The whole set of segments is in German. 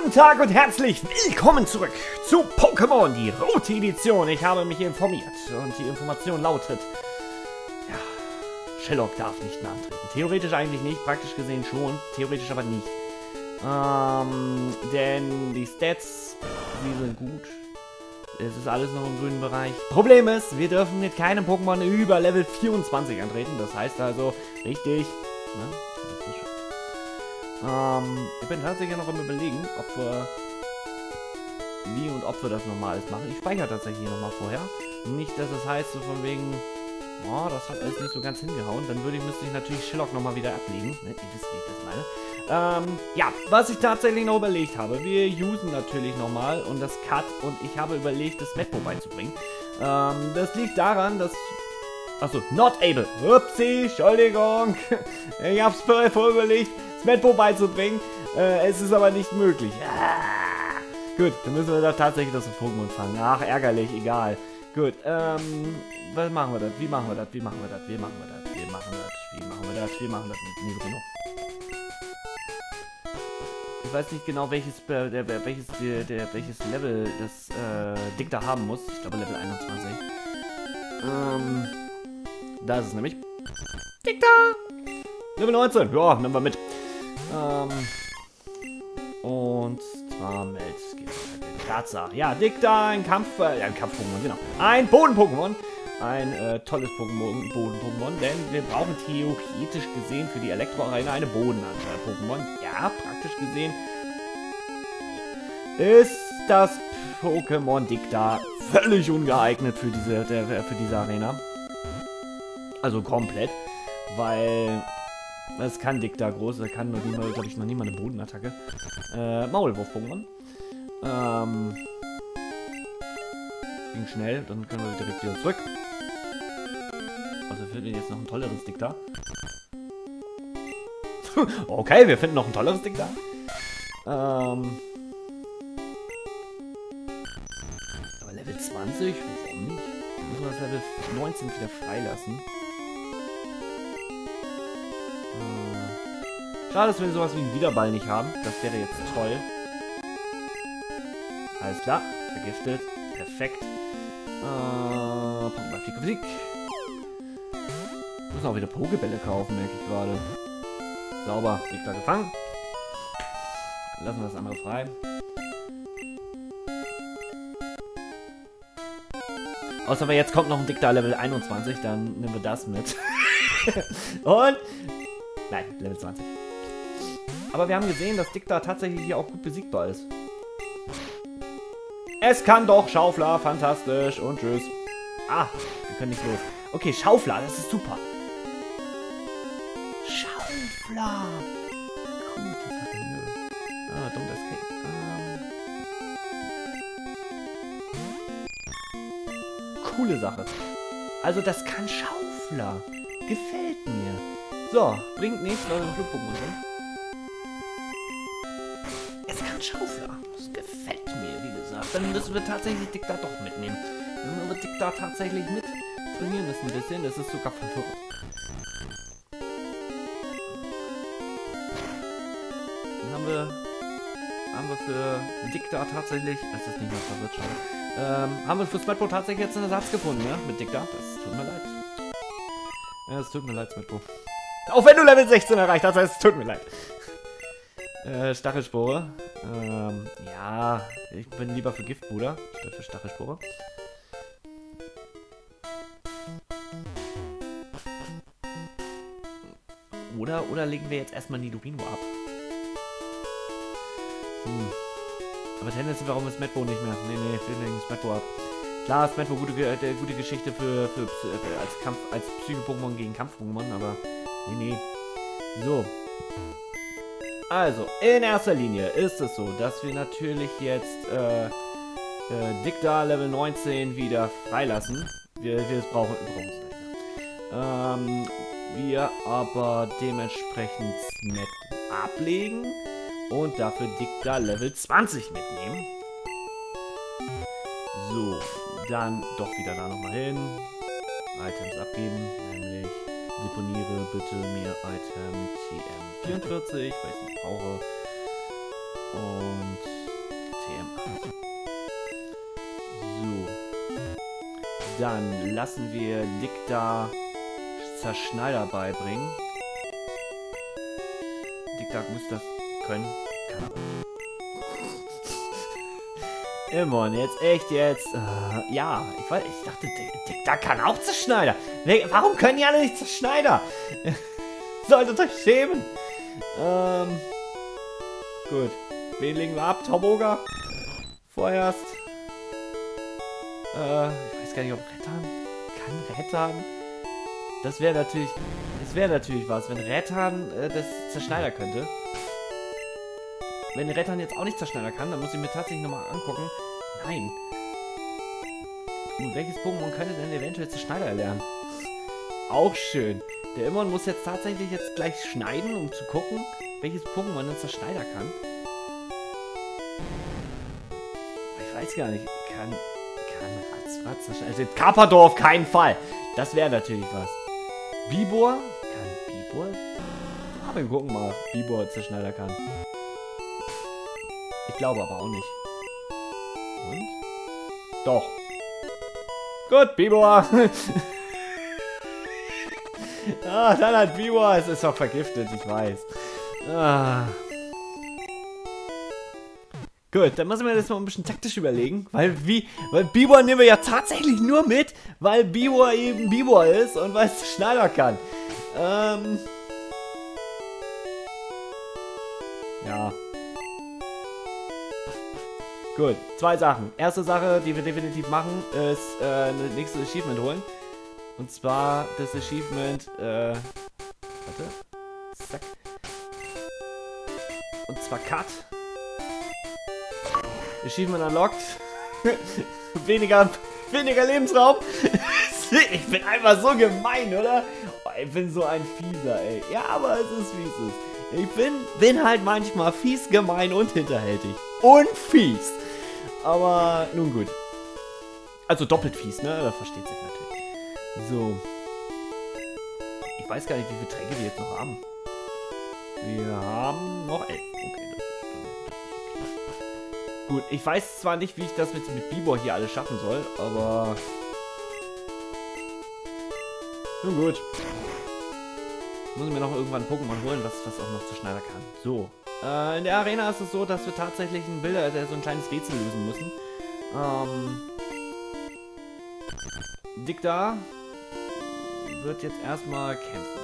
Guten Tag und herzlich willkommen zurück zu Pokémon, die rote Edition. Ich habe mich informiert und die Information lautet, ja, Shellok darf nicht mehr antreten. Theoretisch eigentlich nicht, praktisch gesehen schon, theoretisch aber nicht. Denn die Stats, die sind gut. Es ist alles noch im grünen Bereich. Problem ist, wir dürfen mit keinem Pokémon über Level 24 antreten. Das heißt also, richtig, ne? Ich bin tatsächlich noch am Überlegen, ob wir wie und ob wir das nochmal alles machen. Ich speichere tatsächlich nochmal vorher. Nicht, dass es heißt, so von wegen, oh, das hat alles nicht so ganz hingehauen. Dann müsste ich natürlich Shellok nochmal wieder ablegen. Ne? Ihr wisst, wie ich das meine. Ja, was ich tatsächlich noch überlegt habe, wir usen natürlich nochmal und das Cut und ich habe überlegt, das Metbo beizubringen. Das liegt daran, dass... Achso, not able. Upsi, Entschuldigung. Ich hab's vorher überlegt, das Metbo beizubringen. Es ist aber nicht möglich. Ah. Gut, dann müssen wir da tatsächlich das Pokémon fangen. Ach, ärgerlich, egal. Gut, was machen wir das? Wie machen wir das? Wie machen wir das? Wie machen wir das? Wie machen wir das? Wie machen wir das? Wie machen wir das mit Nidorino? Ich weiß nicht genau, welches Level das Dicta haben muss. Ich glaube Level 21. Da ist es nämlich. Dicta! Level 19. Ja, nehmen wir mit. Und zwar mit Kratzer. Ja, Dicta, ein Kampf-Pokémon, genau. Ein Boden-Pokémon. Ein tolles Boden-Pokémon, denn wir brauchen theoretisch gesehen für die Elektro-Arena eine Boden-Pokémon. Ja, praktisch gesehen ist das Pokémon Dicta völlig ungeeignet für diese Arena. Also komplett, weil es kann Dicta groß, er kann nur glaube ich, noch nie mal eine Bodenattacke. Maulwurf-Pokémon. Ging schnell, dann können wir direkt wieder zurück. Also finden wir jetzt noch ein tolleres Dicta. Okay, wir finden noch ein tolleres Dicta. Aber Level 20? Warum nicht? Wir müssen das Level 19 wieder freilassen. Schade, dass wir sowas wie einen Wiederball nicht haben. Das wäre jetzt toll. Alles klar. Vergiftet. Perfekt. Punkt bei Physik. Wir müssen auch wieder Pokebälle kaufen, merke ich gerade. Sauber. Dicta gefangen. Lassen wir das andere frei. Außer jetzt kommt noch ein Dicta Level 21, dann nehmen wir das mit. Und... Nein, Level 20. Aber wir haben gesehen, dass Dicta tatsächlich hier auch gut besiegbar ist. Es kann doch, Schaufler, fantastisch und tschüss. Ah, wir können nicht los. Okay, Schaufler, das ist super. Schaufler. Gute Sache, nö. Ah, don't escape. Coole Sache. Also das kann Schaufler. Gefällt mir. So, bringt nichts, weil wir im Flugpokémon sind. Es kann Schaufler. Das gefällt mir, wie gesagt. Dann müssen wir tatsächlich Dicta doch mitnehmen. Dann müssen wir Dicta tatsächlich mit trainieren müssen ein bisschen. Das ist sogar verwirrt. Dann haben wir für Dicta tatsächlich... Das ist nicht mehr verwirrt, schade. Haben wir für Smetbo tatsächlich jetzt einen Ersatz gefunden, ne? Mit Dicta. Das tut mir leid. Ja, es tut mir leid, Smetbo. Auch wenn du Level 16 erreicht hast, es tut mir leid. Stachelspore. Ja, ich bin lieber für Giftbruder, statt für Stachelspore. Oder legen wir jetzt erstmal Nidorino ab? Aber tendenziell, warum ist Smetbo nicht mehr? Nee, wir legen Smetbo ab. Klar, Smetbo gute Geschichte als Psycho-Pokémon gegen Kampf-Pokémon, aber nee. So. Also, in erster Linie ist es so, dass wir natürlich jetzt Dicta Level 19 wieder freilassen. Wir brauchen es nicht mehr. Wir aber dementsprechend Smetbo ablegen und dafür Dicta Level 20 mitnehmen. So, dann doch wieder da nochmal hin. Items abgeben, nämlich deponiere bitte mir Item TM44, weil ich es nicht brauche. Und Dann lassen wir Dicta Zerschneider beibringen. Dicta muss das können. Kann aber nicht. Immerhin, jetzt echt jetzt. Ja, ich dachte, Dicta kann auch Zerschneider. Warum können die alle nicht Zerschneider? Solltet euch schämen. Gut. Wen legen wir ab? Tauboga? Vorerst. Ich weiß gar nicht, ob Rettern. Kann Rettern? Das wäre natürlich was, wenn Rettern das zerschneidern könnte. Wenn Rettern jetzt auch nicht zerschneidern kann, dann muss ich mir tatsächlich nochmal angucken. Nein. Und welches Pokémon könnte denn eventuell Zerschneider erlernen? Auch schön. Der Immon muss jetzt tatsächlich gleich schneiden, um zu gucken, welches Pokémon denn Zerschneider kann. Ich weiß gar nicht. Kann Ratzfatz zerschneiden? Also Carpador auf keinen Fall. Das wäre natürlich was. Bibor? Kann Bibor? Ah, wir gucken mal, ob Bibor Zerschneider kann. Ich glaube aber auch nicht. Und? Doch. Gut, Bibor. Dann hat Bibor. Es ist doch vergiftet, ich weiß. Gut, dann müssen wir das mal ein bisschen taktisch überlegen. Weil Bibor nehmen wir ja tatsächlich nur mit, weil Bibor eben Bibor ist und weil es Schneider kann. Ja. Gut, zwei Sachen. Erste Sache, die wir definitiv machen, ist ein nächstes Achievement holen. Und zwar das Achievement, warte. Zack. Und zwar Cut. Achievement unlocked. weniger Lebensraum. Ich bin einfach so gemein, oder? Oh, ich bin so ein Fieser, ey. Ja, aber es ist wie es ist. Ich bin halt manchmal fies, gemein und hinterhältig. Und fies. Aber nun gut. Also doppelt fies, ne? Das versteht sich natürlich. So. Ich weiß gar nicht, wie viele Tränke wir jetzt noch haben. Wir haben noch 11. Okay, das ist okay. Gut, ich weiß zwar nicht, wie ich das mit Bibor hier alles schaffen soll, aber... Nun gut. Müssen wir noch irgendwann ein Pokémon holen, was auch noch Zerschneider kann. So. In der Arena ist es so, dass wir tatsächlich so ein kleines Rätsel lösen müssen. Dicta wird jetzt erstmal kämpfen.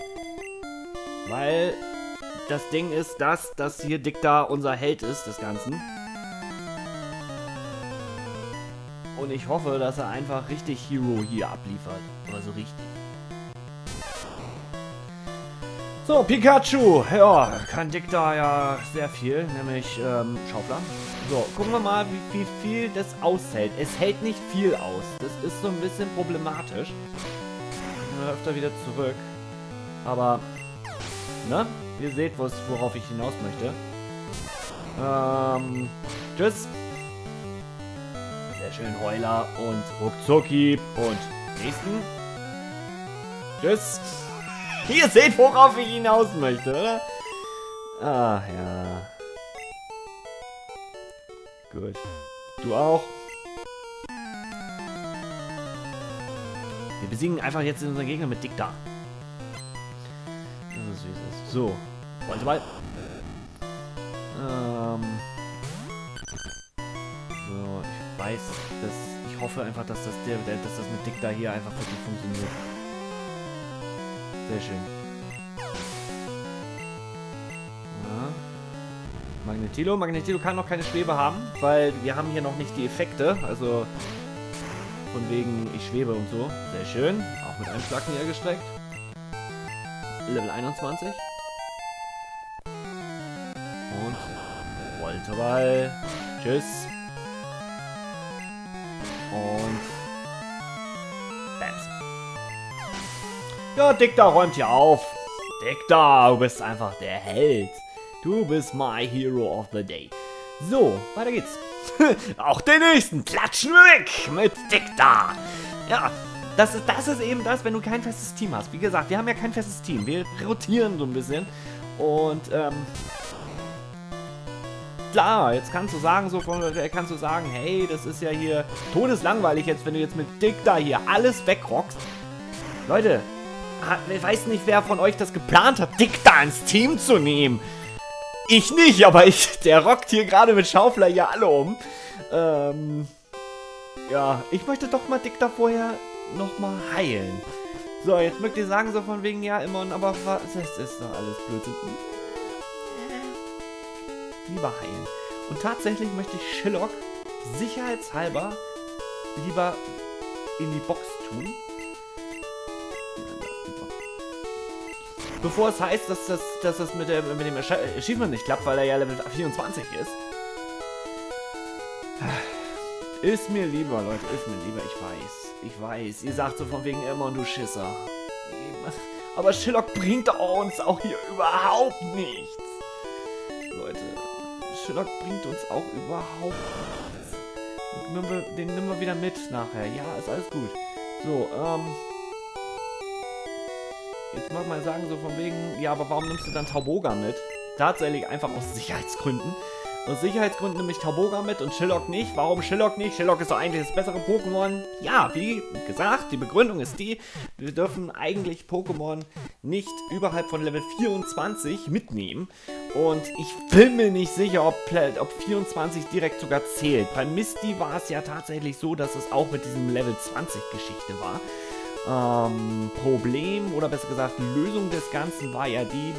Weil das Ding ist, dass hier Dicta unser Held ist des Ganzen. Und ich hoffe, dass er einfach richtig Hero hier abliefert. Aber so richtig. So, Pikachu. Ja, kann Dicta ja sehr viel, nämlich Schaufler. So, gucken wir mal, wie viel das aushält. Es hält nicht viel aus. Das ist so ein bisschen problematisch. Öfter wieder zurück. Aber, ne? Ihr seht, worauf ich hinaus möchte. Tschüss. Sehr schön, Heuler und Ruckzucki und nächsten. Tschüss. Ihr seht, worauf ich hinaus möchte, oder? Ah, ja. Gut. Du auch. Wir besiegen einfach jetzt unseren Gegner mit Dicta. Das ist wie es ist. So. Volteball. So, ich weiß, ich hoffe einfach, dass das mit Dicta hier einfach wirklich funktioniert. Sehr schön. Ja. Magnetilo. Magnetilo kann noch keine Schwebe haben, weil wir haben hier noch nicht die Effekte. Also von wegen ich schwebe und so. Sehr schön. Auch mit einem Schlag näher gestreckt. Level 21. Und Volteball. Tschüss. Und Bams. Ja, Dicta räumt hier auf. Dicta, du bist einfach der Held. Du bist my hero of the day. So, weiter geht's. Auch den nächsten klatschen wir weg mit Dicta. Ja, das ist eben das, wenn du kein festes Team hast. Wie gesagt, wir haben ja kein festes Team. Wir rotieren so ein bisschen. Und, klar, jetzt kannst du sagen, hey, das ist ja hier todeslangweilig jetzt, wenn du jetzt mit Dicta hier alles wegrockst. Leute, ich weiß nicht, wer von euch das geplant hat, Dicta ins Team zu nehmen. Ich nicht, aber der rockt hier gerade mit Schaufler hier alle um. Ja, ich möchte doch mal Dicta vorher nochmal heilen. So, jetzt mögt ihr sagen, so von wegen, ja, Immon, aber was, das ist doch alles Blödsinn. Lieber heilen. Und tatsächlich möchte ich Shillock sicherheitshalber lieber in die Box tun. Bevor es heißt, dass das mit dem Achievement nicht klappt, weil er ja Level 24 ist. Ist mir lieber, Leute, ist mir lieber, ich weiß. Ihr sagt so von wegen Immon, du Schisser. Aber Shillock bringt uns auch hier überhaupt nichts. Leute, Shillock bringt uns auch überhaupt nichts. Den nehmen wir wieder mit nachher. Ja, ist alles gut. So, jetzt mag man sagen so von wegen, ja, aber warum nimmst du dann Tauboga mit? Tatsächlich einfach aus Sicherheitsgründen. Aus Sicherheitsgründen nehme ich Tauboga mit und Shillock nicht. Warum Shillock nicht? Shillock ist doch eigentlich das bessere Pokémon. Ja, wie gesagt, die Begründung ist die, wir dürfen eigentlich Pokémon nicht überhalb von Level 24 mitnehmen. Und ich bin mir nicht sicher, ob 24 direkt sogar zählt. Bei Misty war es ja tatsächlich so, dass es auch mit diesem Level 20 Geschichte war. Problem, oder besser gesagt, Lösung des Ganzen war ja die,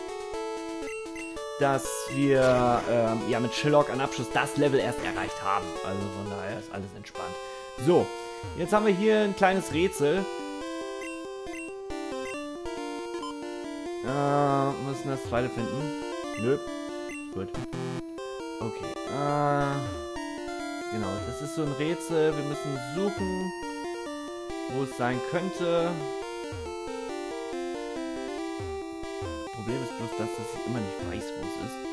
dass wir ja mit Shillock an Abschluss das Level erst erreicht haben. Also von daher ist alles entspannt. So, jetzt haben wir hier ein kleines Rätsel. Müssen das zweite finden. Nö. Gut. Okay. Genau, das ist so ein Rätsel. Wir müssen suchen, wo es sein könnte. Problem ist bloß das, dass ich immer nicht weiß, wo es ist.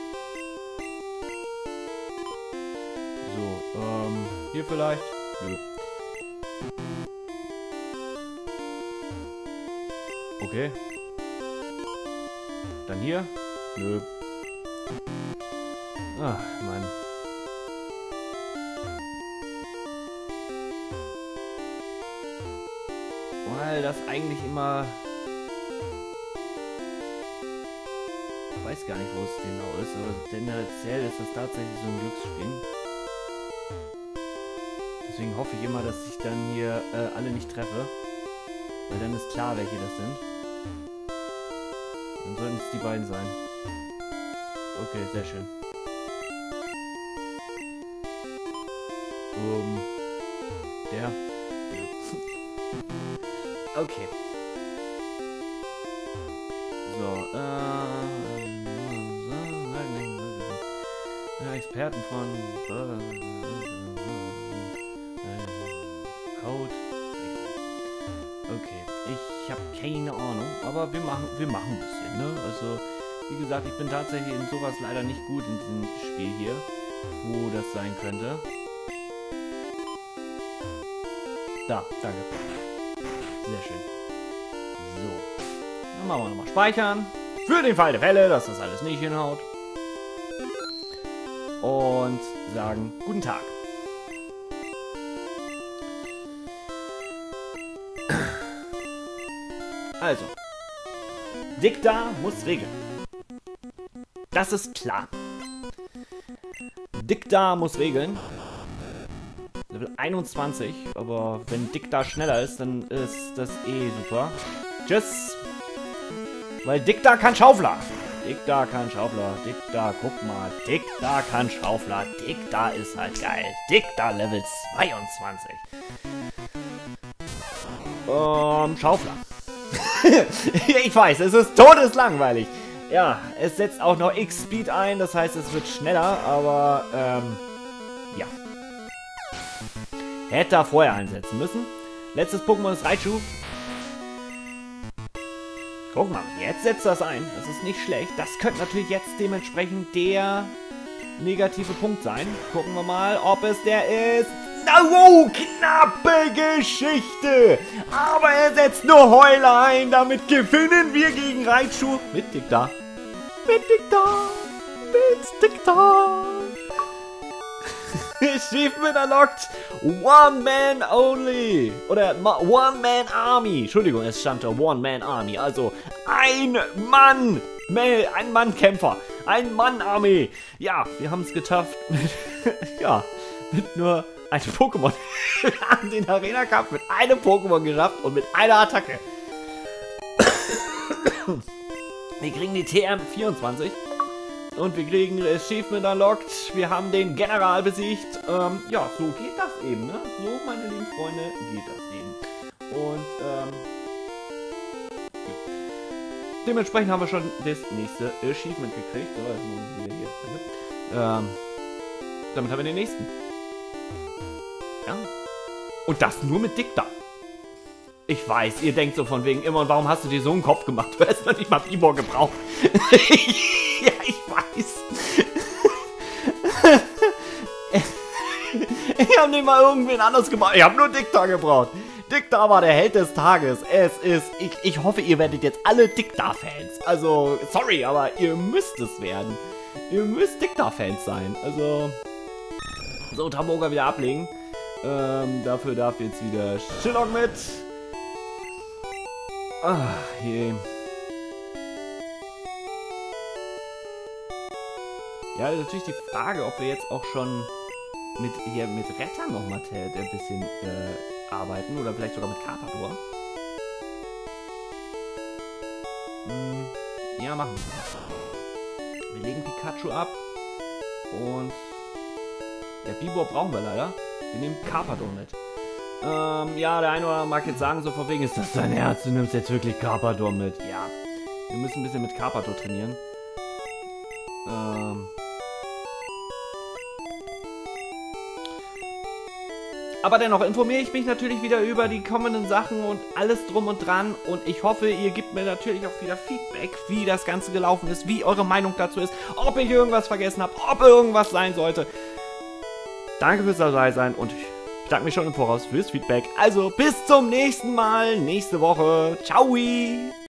So, hier vielleicht? Nö. Okay. Dann hier? Nö. Ach, Mann. Weil das eigentlich immer... Ich weiß gar nicht, wo es genau ist, aber tendenziell ist das tatsächlich so ein Glücksspiel. Deswegen hoffe ich immer, dass ich dann hier alle nicht treffe. Weil dann ist klar, welche das sind. Dann sollten es die beiden sein. Okay, sehr schön. Der. Okay. So, Experten von Code. Okay, ich habe keine Ahnung, aber wir machen ein bisschen, ne? Also, wie gesagt, ich bin tatsächlich in sowas leider nicht gut in diesem Spiel hier, wo das sein könnte. Da, danke. Sehr schön. So. Dann machen wir nochmal speichern. Für den Fall der Fälle, dass das alles nicht hinhaut. Und sagen guten Tag. Also. Dicta muss regeln. Das ist klar. Dicta muss regeln. Level 21, aber wenn Dicta schneller ist, dann ist das eh super. Tschüss. Weil Dicta kann Schaufler. Dicta kann Schaufler. Dicta, guck mal. Dicta kann Schaufler. Dicta ist halt geil. Dicta Level 22. Schaufler. Ich weiß, es ist todeslangweilig. Ja, es setzt auch noch X-Speed ein, das heißt, es wird schneller, aber, ja. Hätte er vorher einsetzen müssen. Letztes Pokémon ist Raichu. Guck mal, jetzt setzt das ein. Das ist nicht schlecht. Das könnte natürlich jetzt dementsprechend der negative Punkt sein. Gucken wir mal, ob es der ist. Oh, knappe Geschichte. Aber er setzt nur Heuler ein. Damit gewinnen wir gegen Raichu. Mit Dicta. Mit Dicta. Achievements, TikTok. Achievement unlocked. One man only. Oder One Man Army. Entschuldigung, es stand da One Man Army. Also ein Mann. Ein Mann-Kämpfer. Ein Mann-Armee. Ja, wir haben es geschafft. Ja, mit nur einem Pokémon. Wir haben den Arena-Kampf mit einem Pokémon geschafft und mit einer Attacke. Wir kriegen die TM24. Und wir kriegen Achievement unlocked. Wir haben den General besiegt. Ja, so geht das eben, ne? So, meine lieben Freunde, geht das eben. Und, ja. Dementsprechend haben wir schon das nächste Achievement gekriegt. So, jetzt muss ich wieder hier. Damit haben wir den nächsten. Ja. Und das nur mit Dicta. Ich weiß, ihr denkt so von wegen immer, und warum hast du dir so einen Kopf gemacht? Du hast noch nicht mal Bibor gebraucht. Ja, ich weiß. Ich habe nicht mal irgendwen anders gemacht. Ich habe nur Dicta gebraucht. Dicta war der Held des Tages. Es ist, ich hoffe, ihr werdet jetzt alle Dicta-Fans. Also, sorry, aber ihr müsst es werden. Ihr müsst Dicta-Fans sein. Also, so, Taboga wieder ablegen. Dafür darf jetzt wieder Shillong mit. Ach, je. Ja, natürlich die Frage, ob wir jetzt auch schon mit Retter nochmal ein bisschen arbeiten oder vielleicht sogar mit Carpador. Ja, machen wir. Wir legen Pikachu ab und der Bibor brauchen wir leider. Wir nehmen Carpador mit. Ja, der eine oder andere mag jetzt sagen, so von wegen, ist das dein Herz? Du nimmst jetzt wirklich Carpador mit. Ja, wir müssen ein bisschen mit Carpador trainieren. Aber dennoch informiere ich mich natürlich wieder über die kommenden Sachen und alles drum und dran. Und ich hoffe, ihr gebt mir natürlich auch wieder Feedback, wie das Ganze gelaufen ist, wie eure Meinung dazu ist, ob ich irgendwas vergessen habe, ob irgendwas sein sollte. Danke fürs Dabeisein und ich bedanke mich schon im Voraus fürs Feedback. Also bis zum nächsten Mal, nächste Woche. Ciao!